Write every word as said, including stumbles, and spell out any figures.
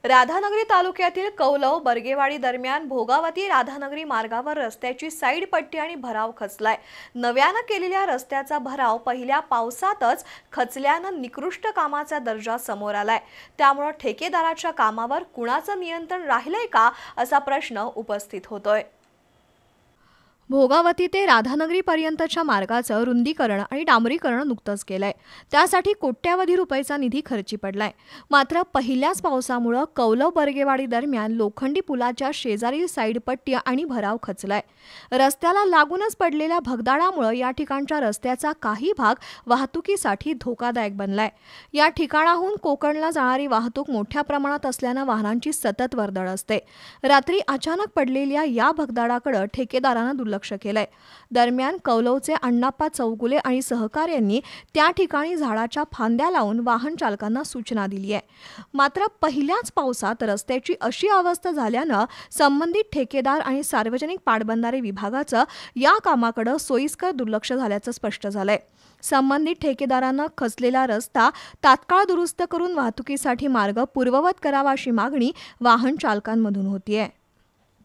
राधानगरी तालुक्यातील कौलव बर्गेवाडी दरम्यान भोगावती राधानगरी मार्गावर रस्त्याची साईड पट्टी आणि भराव खचलाय। नव्यानं केलेल्या रस्त्याचा भराव पहिल्या पावसातच खचल्यानं निकृष्ट कामाचा दर्जा समोर आलाय। त्यामुळे ठेकेदाराच्या कामावर कुणाचं नियंत्रण राहिलंय का असा प्रश्न उपस्थित होतोय। भोगावती ते राधानगरी पर्यंतच्या मार्गाचं रुंदीकरण आणि डांबरीकरण नुकतंच केलंय। त्यासाठी कोट्यावधी रुपयाचा निधी खर्ची पडलाय। मात्र पहिल्याच पावसामुळे कौलव बर्गेवाडी दरम्यान लोखंडी पुलाच्या शेजारील साईड पट्टी आणि भराव खचलाय। रस्त्याला लागूनच पडलेल्या भगदाडामुळे या ठिकाणच्या रस्त्याचा काही भाग वाहतुकीसाठी धोकादायक बनलाय। या ठिकाणाहून कोकणला जाणारी वाहतूक मोठ्या प्रमाणात असल्यानं वाहनांची सतत वर्दळ असते। रात्री अचानक पडलेल्या या भगदाडाकडे ठेकेदारानं दुर्लक्ष केलंय। दरम्यान कौलवचे अण्णाप्पा चौगुले आणि सहकाऱ्यांनी त्या ठिकाणी झाडाच्या फांद्या लावून वाहन चालकांना सूचना दिली आहे। मात्र पहिल्याच पावसात रस्त्याची अशी अवस्था झाल्यानं संबंधित ठेकेदार आणि सार्वजनिक पाटबंधारे विभागाचं या कामाकडे सोयीस्कर दुर्लक्ष झाल्याचं स्पष्ट झालंय। संबंधित ठेकेदारानं खचलेला रस्ता तात्काळ दुरुस्त करून वाहतुकीसाठी मार्ग पूर्ववत करावा अशी मागणी वाहन चालकांमधून होतीये।